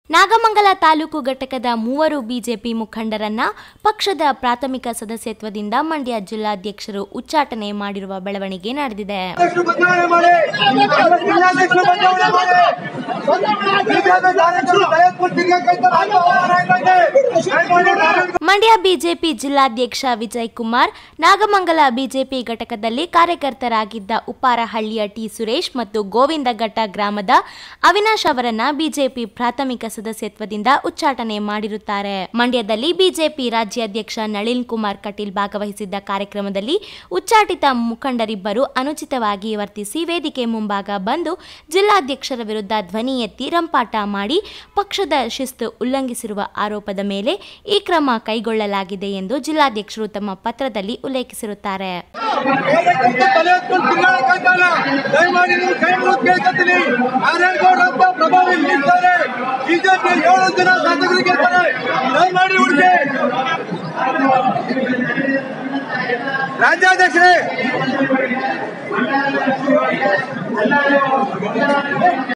ನಾಗಮಂಗಲ ತಾಲೂಕು ಘಟಕದ ಮೂವರು ಬಿಜೆಪಿ ಮುಖಂಡರನ್ನ ಪಕ್ಷದ ಪ್ರಾಥಮಿಕ ಸದಸ್ಯತ್ವದಿಂದ ಮಂಡ್ಯ ಜಿಲ್ಲಾಧ್ಯಕ್ಷರು ಉಚ್ಚಾಟನೆ ಮಾಡಿರುವ ಬೆಳವಣಿಗೆ ನಡೆದಿದೆ. ಮಂಡ್ಯ ಬಿಜೆಪಿ ಜಿಲ್ಲಾಧ್ಯಕ್ಷ ವಿಜಯ್ ಕುಮಾರ್, ನಾಗಮಂಗಲ ಬಿಜೆಪಿ ಘಟಕದಲ್ಲಿ ಕಾರ್ಯಕರ್ತರಾಗಿದ್ದ ಉಪ್ಪಾರಹಳ್ಳಿಯ ಟಿ ಸುರೇಶ್ ಮತ್ತು ಗೋವಿಂದಘಟ್ಟ ಗ್ರಾಮದ ಅವಿನಾಶ್ ಅವರನ್ನ ಬಿಜೆಪಿ ಪ್ರಾಥಮಿಕ ಸದಸ್ಯತ್ವದಿಂದ ಉಚ್ಚಾಟನೆ ಮಾಡಿರುತ್ತಾರೆ. ಮಂಡ್ಯದಲ್ಲಿ ಬಿಜೆಪಿ ರಾಜ್ಯಾಧ್ಯಕ್ಷ ನಳಿನ್ ಕುಮಾರ್ ಕಟೀಲ್ ಭಾಗವಹಿಸಿದ್ದ ಕಾರ್ಯಕ್ರಮದಲ್ಲಿ ಉಚ್ಚಾಟಿತ ಮುಖಂಡರಿಬ್ಬರು ಅನುಚಿತವಾಗಿ ವರ್ತಿಸಿ ವೇದಿಕೆ ಮುಂಭಾಗ ಬಂದು ಜಿಲ್ಲಾಧ್ಯಕ್ಷರ ವಿರುದ್ಧ ಧ್ವನಿ ಎತ್ತಿ ರಂಪಾಟ ಮಾಡಿ ಪಕ್ಷದ ಶಿಸ್ತು ಉಲ್ಲಂಘಿಸಿರುವ ಆರೋಪದ ಮೇಲೆ ಈ ಕ್ರಮ ಕೈಗೊಳ್ಳಲಾಗಿದೆ ಎಂದು ಜಿಲ್ಲಾಧ್ಯಕ್ಷರು ತಮ್ಮ ಪತ್ರದಲ್ಲಿ ಉಲ್ಲೇಖಿಸಿರುತ್ತಾರೆ. ರಾಜ್ಯಾಧ್ಯಕ್ಷರೇ